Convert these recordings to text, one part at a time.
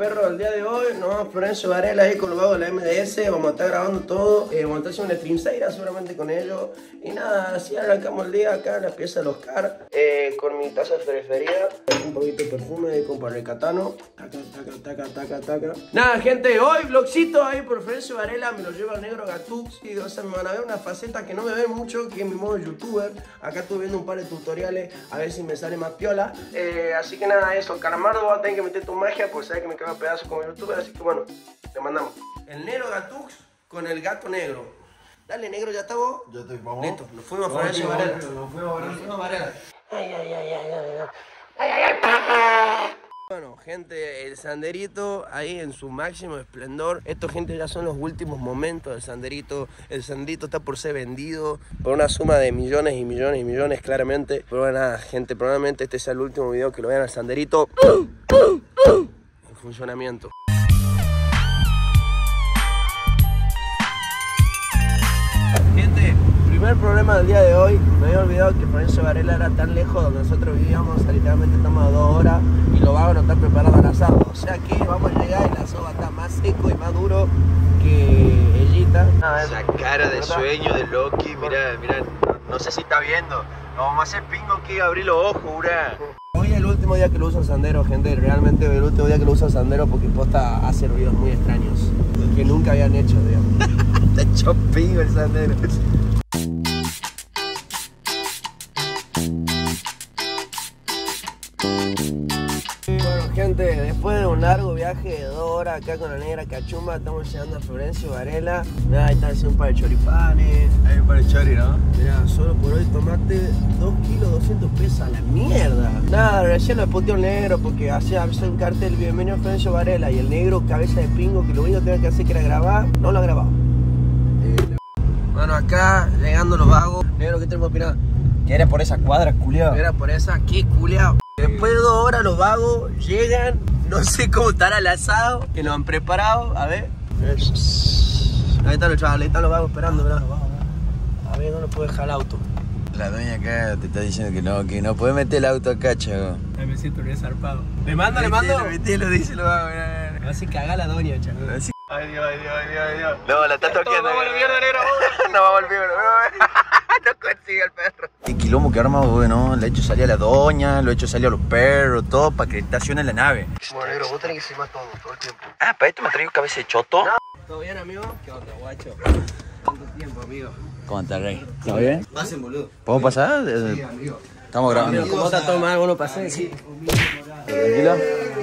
perro, el día de hoy nos vamos a Florencio Varela ahí con los vagos de la MDS. Vamos a estar grabando todo, vamos a estar haciendo una streamseira seguramente con ellos. Y nada, así arrancamos el día acá en la pieza del Oscar, con mi taza preferida, un poquito de perfume ahí con para el Catano. Taca, taca, taca, taca, taca. Nada, gente, hoy vlogcito ahí por Florencio Varela, me lo lleva el negro Gatux. Y o sea, me van a ver una faceta que no me ven mucho, que es mi modo youtuber. Acá estuve viendo un par de tutoriales a ver si me sale más piola. Así que nada, eso, Calamardo va a tener que meter tu magia, porque sabe que me cago a pedazos como youtuber, así que bueno, le mandamos. El negro Gatux con el gato negro. Dale, negro, ¿ya está vos? Ya estoy, vamos. Listo, nos fuimos a Florencio Varela. Nos fuimos a Varela. Ay, ay, ay, ay, ay, ay, ay, ay. Bueno, gente, el Sanderito ahí en su máximo esplendor. Esto, gente, ya son los últimos momentos del Sanderito. El Sanderito está por ser vendido por una suma de millones y millones y millones, claramente. Pero bueno, nada, gente, probablemente este sea el último video que lo vean al Sanderito en funcionamiento. Gente, primer problema del día de hoy. Me había olvidado que Florencio Varela era tan lejos donde nosotros vivíamos. O sea, literalmente estamos a 2 horas y los vagos no están preparados al asado. O sea que vamos a llegar y el asado va a estar más seco y más duro que ellita. Esa cara de sueño de Loki, mira, mira, no sé si está viendo. Nos vamos a hacer pingo que abrir los ojos, ura. Hoy es el último día que lo uso el Sandero, gente. Realmente el último día que lo uso el Sandero porque posta hace ruidos muy extraños que nunca habían hecho, digamos. Está hecho pingo el Sandero. Bueno, gente, después de un largo viaje de 2 horas acá con la negra Cachumba, estamos llegando a Florencio Varela. Mirá, ahí está haciendo un par de choripanes. Hay un par de chori, ¿no? Mirá, solo por hoy tomate 2 kilos 200 pesos a la mierda. Nada, recién lo puteó el negro porque hacía un cartel bienvenido a Florencio Varela y el negro cabeza de pingo que lo único que tenía que hacer que era grabar, no lo ha grabado. Bueno, acá llegando los vagos. Negro, ¿qué tenemos que opinar? ¿Qué era por esa cuadra, culiao? Era por esa, qué culiao. Después de 2 horas los vagos llegan, no sé cómo estará el asado que nos han preparado, a ver. Ahí están los chavales, ahí están los vagos esperando, ¿verdad? A ver, no lo puedo dejar el auto. La doña acá te está diciendo que no puede meter el auto acá, chavo. Ay, me siento re zarpado. ¿Le mando, le mando? Metelo, dice lo va, mirá. Me hace cagar la doña, chaval. Ay, Dios, ay, Dios, ay, Dios, ay, Dios. No, la está toqueando. Vamos a la mierda, negro. No, vamos al vivo, no consigue el perro. Qué quilombo que arma, güey, ¿no? Le he hecho salir a la doña, lo he hecho salir a los perros, todo para que estacione la nave. Bueno, negro, vos tenés que ser más todo el tiempo. Ah, ¿para esto me traigo cabeza de choto? No. ¿Todo bien, amigo? ¿Qué onda, guacho? ¿Cuánto tiempo, amigo? ¿Cómo estás, Rey? ¿Todo bien? Pasen, boludo. ¿Podemos pasar? Sí, amigo. Estamos grabando. Amigo, ¿cómo está todo mal? ¿Vos lo pasé? Sí. ¿Tranquilo?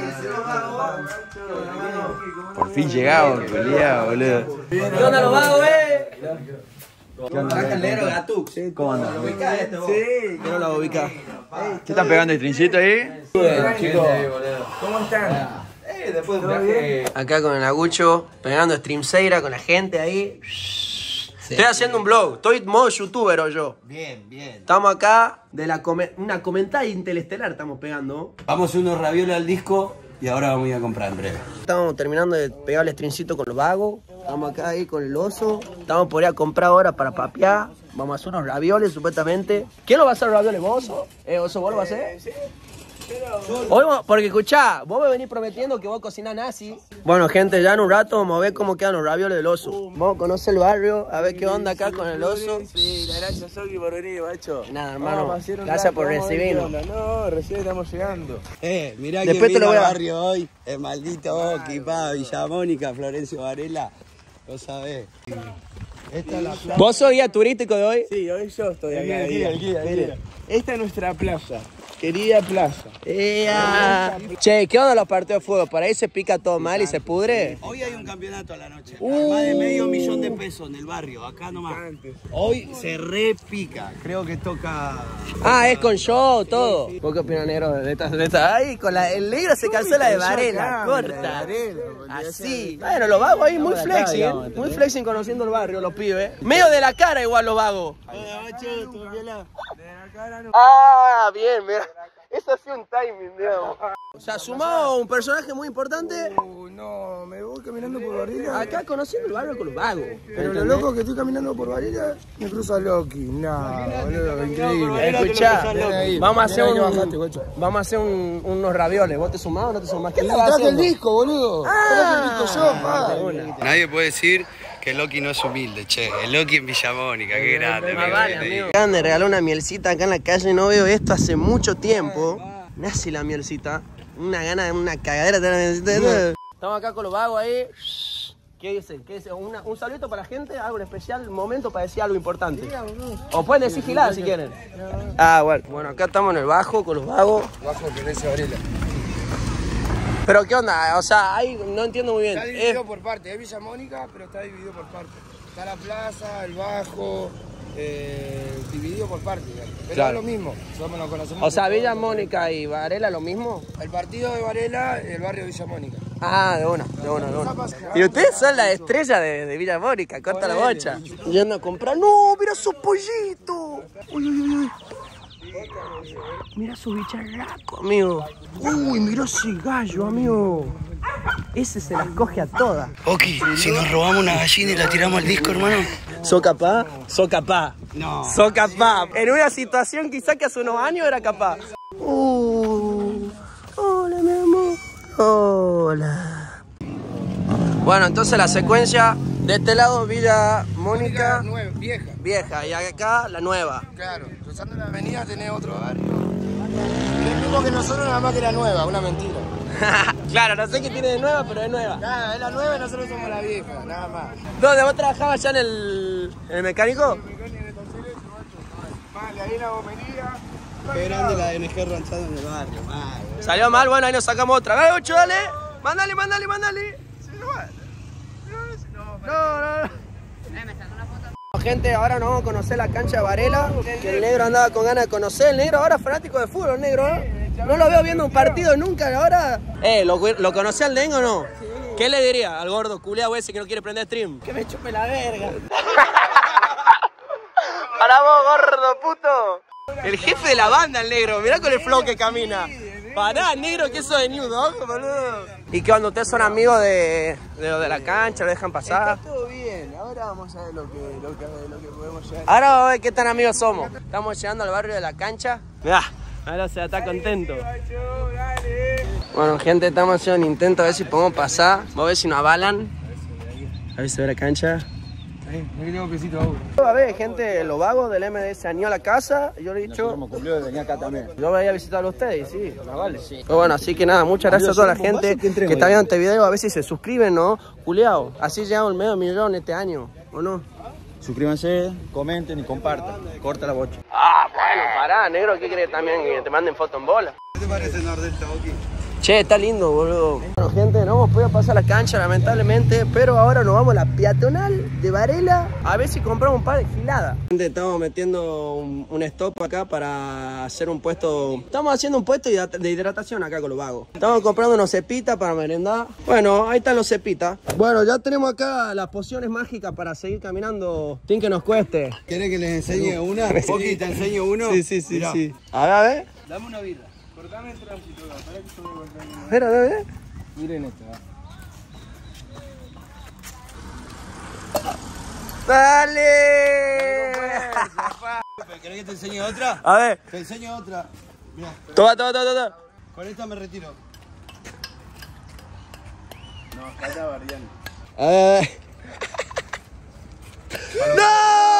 Por fin llegamos, boludo. ¿Qué onda los vagos, ¿Qué onda? Acá el negro Gatux. Sí, ¿cómo andas? ¿Lo ubicás este vos? Sí, que no lo ubicás. ¿Qué están pegando el trincito ahí? Chicos, ¿Cómo están? después de un viaje. Acá con el Agucho, pegando streamseira con la gente ahí. Estoy haciendo un vlog, estoy modo youtuber o yo. Bien, bien. Estamos acá de una comentada interestelar, estamos pegando. Vamos a hacer unos ravioles al disco y ahora vamos a ir a comprar en breve. Estamos terminando de pegar el streamcito con los vagos. Estamos acá ahí con el oso. Estamos por ir a comprar ahora para papear. Vamos a hacer unos ravioles supuestamente. ¿Quién lo va a hacer los ravioles? ¿Vos, oso? ¿Oso, vos lo vas a hacer? Sí. Hoy, porque escuchá, vos me venís prometiendo que vos cocinás nazi. Bueno, gente, ya en un rato vamos a ver cómo quedan los ravioles del oso. Vamos a conocer el barrio, a ver qué onda acá con el oso. Sí, la gracias, Soki, por venir, macho. Nada, hermano, gracias por recibirnos. No, recién estamos llegando. Mirá Después que te lo voy a barrio hoy. El maldito Oki, pa, Villa Mónica, Florencio Varela. Lo sabés. Esta es la plaza. ¿Vos sos guía turístico de hoy? Sí, hoy yo estoy acá. El guía. Esta es nuestra plaza. Querida plaza. Che, ¿qué onda los partidos de fútbol? ¿Para ahí se pica todo mal y se pudre? Hoy hay un campeonato a la noche. Más de $500,000 de pesos en el barrio, acá nomás. Hoy se repica. Creo que toca. Ah, es con show, todo. ¿Vos qué opinas, negro? De esta? Ay, con el negro se cansó la de Varela, corta. Así. Bueno, los vagos ahí muy flexing. Muy flexing conociendo el barrio, los pibes. Medio de la cara igual los vagos. Ah, bien, mira. Eso ha sido un timing, digamos. O sea, sumado un personaje muy importante. No, me voy caminando por Varela. Acá conociendo el barrio con los vagos. Pero lo loco que estoy caminando por Varela, me cruza Loki. No, boludo, increíble. Escuchá, vamos a hacer unos ravioles. ¿Vos te sumás o no te sumás? ¿Qué estabas Traje el haciendo? disco, boludo. Traje el disco yo, pa. Nadie puede decir que Loki no es humilde, che. El Loki en Villamónica, qué grande. Me regaló una mielcita acá en la calle, no veo esto hace mucho tiempo. Nace la mielcita. Una gana de una cagadera de la mielcita. Estamos acá con los vagos ahí. ¿Qué dice? ¿Qué dice? Un saludito para la gente, algo en especial, un momento para decir algo importante. O pueden decir gilada si quieren. Ah, bueno. Bueno, acá estamos en el bajo con los vagos. Bajo Florencia Varela. Pero ¿qué onda? O sea, ahí no entiendo muy bien. Está dividido por partes, es Villamónica, pero está dividido por partes. Está la plaza, el bajo, dividido por partes. Pero claro, es lo mismo, somos, nos conocemos. O sea, Villamónica y Varela lo mismo. El partido de Varela, el barrio de Villamónica. Ah, de una. Y ustedes son la estrella de Villamónica, corta la bocha. Yendo a comprar. ¡No! ¡Mira su pollito! Uy. Mira su bicharraco, amigo. Uy, mira ese gallo, amigo. Ese se las coge a todas. Oki, si nos robamos una gallina y la tiramos al disco, hermano. ¿Sos capaz? sos capaz. No. Sos capaz. En una situación quizá que hace unos años era capaz. Hola, mi amor. Hola. Bueno, entonces la secuencia de este lado, Villa Mónica. Vieja. Vieja. Y acá la nueva. Claro. Cruzando la avenida tenés otro barrio. Es mismo que nosotros, nada más que la nueva, una mentira. Claro, no sé qué tiene de nueva, pero es nueva. Nada, es la nueva y nosotros somos la vieja, nada más. ¿Dónde vos trabajabas ya en el mecánico? Vale, ahí la bomería. Qué grande la NG ranchada en el barrio, madre. Salió mal, bueno, ahí nos sacamos otra. Dale, Ocho, dale. Mándale. No. Gente, ahora nos vamos a conocer la cancha de Varela, que el negro andaba con ganas de conocer. El negro ahora fanático de fútbol, el negro, ¿eh? No lo veo viendo un partido nunca, ahora. ¿Lo conocía al Dengo o no? Sí. ¿Qué le diría al gordo culiao ese que no quiere prender stream? Que me chupe la verga. Para vos, gordo puto. El jefe de la banda, el negro, mirá con el flow que camina. Pará, negro, que eso de New Dog, boludo. ¿Y qué onda? ¿Ustedes son amigos de lo de la cancha? ¿Lo dejan pasar? Está todo bien, ahora vamos a ver lo que podemos llegar. Ahora vamos a ver qué tan amigos somos. Estamos llegando al barrio de la cancha. Mirá, ahora se está contento. Bueno, gente, estamos haciendo un intento a ver si podemos pasar. Vamos a ver si nos avalan. A ver si se ve la cancha. A ver, gente, los vagos del MDS han ido a la casa. Yo le he dicho. Yo voy a visitar a ustedes, sí, vale. Sí. Pero bueno, así que nada, muchas gracias a toda la gente que está viendo este video. A ver si se suscriben, ¿no? Culeado, así llegamos al $500,000 este año, ¿o no? Suscríbanse, comenten y compartan. Corta la bocha. Ah, bueno, pará, negro, ¿qué crees también? Que te manden foto en bola. ¿Qué te parece Nordelta, Oki? Che, está lindo, boludo. Bueno, gente, no hemos podido pasar la cancha, lamentablemente, pero ahora nos vamos a la peatonal de Varela a ver si compramos un par de giladas. Gente, estamos metiendo un stop acá para hacer un puesto. Estamos haciendo un puesto de hidratación acá con los vagos. Estamos comprando unos cepitas para merendar. Bueno, ahí están los cepitas. Bueno, ya tenemos acá las pociones mágicas para seguir caminando sin que nos cueste. ¿Querés que les enseñe una? Oki, ¿te enseño uno? Sí. A ver. Dame una birra. Cortame el tránsito, para que yo me vuelva. Espera, a ver. Miren esto, ¡Dale! ¿Querés que te enseñe otra? A ver. Te enseño otra. Mirá. Toma. Con esta me retiro. No, falta variante. A ver. ¡No!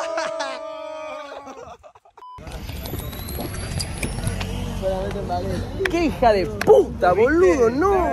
¡Qué hija de puta, boludo! ¡No!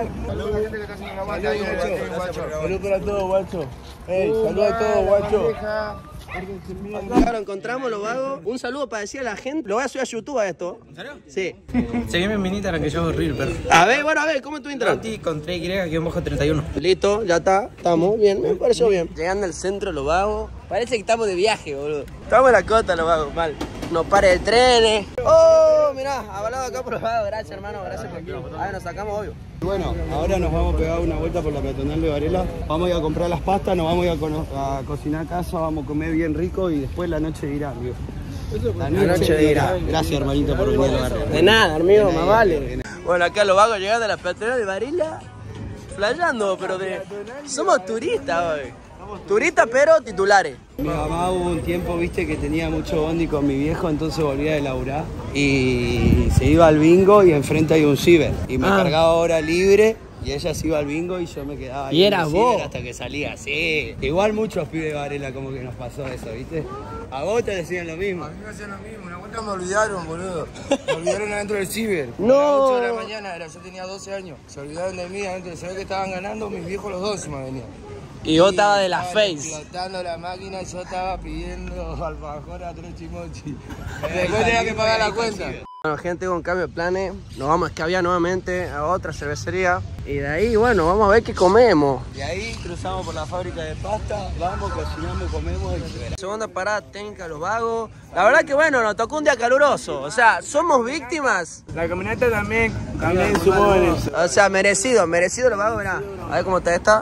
Saludos para todos, guacho. Saludos a todos, guacho. Ahora encontramos los vagos. Un saludo para decir a la gente. Lo voy a subir a YouTube a esto. ¿En serio? Sí. Seguime en mi Instagram que yo hago reel, perro. A ver, ¿cómo es tu intro? Ranti con 3Y-31. Listo, ya está. Estamos bien, me pareció bien. Llegando al centro los vagos. Parece que estamos de viaje, boludo. Estamos en la costa los vagos, mal. No pare de trenes. Oh, mirá, avalado acá por los vagos. Gracias, hermano, gracias por todo. A ver, nos sacamos, obvio. Bueno, ahora nos vamos a pegar una vuelta por la peatonal de Varela. Vamos a ir a comprar las pastas, nos vamos a ir a cocinar a casa, vamos a comer bien rico y después la noche dirá, amigo. La noche dirá. Gracias, hermanito, por venir al barrio. De nada, amigo, más vale. Bueno, acá los vagos llegando a la peatonal de Varela, flayando, pero somos turistas hoy. Turistas pero titulares. Mi mamá hubo un tiempo, viste, que tenía mucho bondi con mi viejo, entonces volvía de laburar y se iba al bingo y enfrente hay un ciber. Y me cargaba hora libre y ella se iba al bingo y yo me quedaba ahí. ¿Y eras vos? Hasta que salía, sí. Igual muchos pibes de Varela como que nos pasó eso, viste. A vos te decían lo mismo. A mí me hacían lo mismo, una vuelta me olvidaron, boludo. Me olvidaron adentro del ciber. No. A las 8 de la mañana, yo tenía 12 años. Se olvidaron de mí adentro, se ve que estaban ganando, mis viejos los dos se me venían. Y vos estabas de la face. Explotando la máquina y yo estaba pidiendo alfajor a Trochi Mochi. Después tenía que pagar la cuenta. Bueno, gente, con cambio de planes, nos vamos a escabiar nuevamente a otra cervecería. Y de ahí, bueno, vamos a ver qué comemos. Y ahí cruzamos por la fábrica de pasta, vamos, cocinamos, comemos y... Segunda parada técnica, Los Vagos. La verdad que bueno, nos tocó un día caluroso. O sea, somos víctimas. La camioneta también sumó en eso. O sea, merecido Los Vagos, mirá. A ver cómo está esta.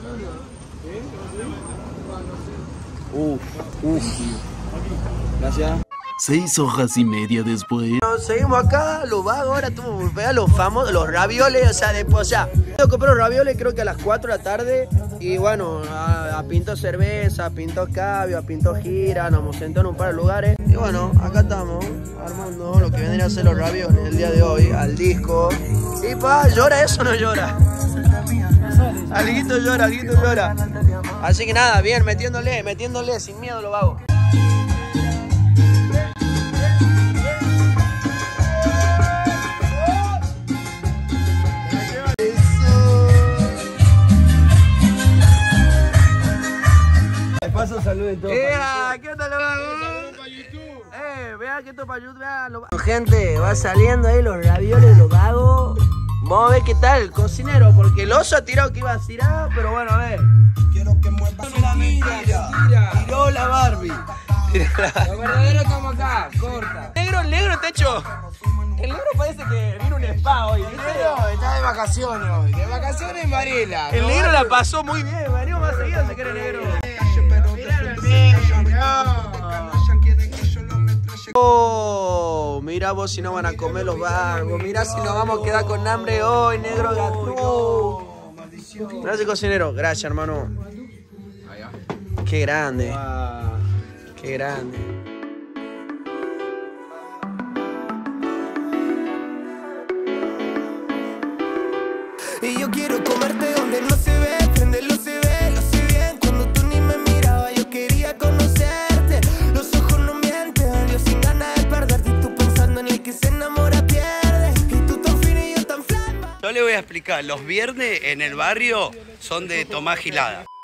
Gracias. 6 hojas y media después. Bueno, seguimos acá, Los Vagos, ahora tuvo que pegar los famosos, los ravioles, o sea, después, yo compré los ravioles creo que a las 4 de la tarde y bueno, a pinto cerveza, a pinto cabio, a pinto gira, nos hemos sentado en un par de lugares y bueno, acá estamos armando lo que vendría a ser los ravioles el día de hoy, al disco. Y ¿llora eso o no llora? Alguito llora. Así que nada, bien, metiéndole, sin miedo Los Vagos. Paso salud en todo. ¿Qué tal Los Vagos? Vea que esto para YouTube, vea Los Vagos. Gente, va saliendo ahí los ravioles de Los Vagos. Vamos a ver qué tal el cocinero, porque el oso ha tirado que iba a tirar, pero bueno, a ver. Quiero que muevas la mentira. Tiró la Barbie. Lo verdadero estamos acá, corta. El negro techo. El negro parece que vino un spa hoy, ¿viste? Pero está de vacaciones hoy, de vacaciones en Varela. El negro la pasó muy bien, venimos más seguido se quiere negro. Oh, mira vos si no van a comer Los Vagos, mira si nos vamos a quedar con hambre hoy, negro gato. Gracias cocinero, gracias hermano. Qué grande, qué grande. Y yo quiero comerte donde no se ve, prenderlo se ve, lo sé bien. Cuando tú ni me mirabas yo quería conocerte. Los ojos no mienten, yo sin ganas de perderte. Y tú pensando en el que se enamora pierde. Y tú tan fina y yo tan flama. Yo le voy a explicar, los viernes en el barrio son de tomar gilada.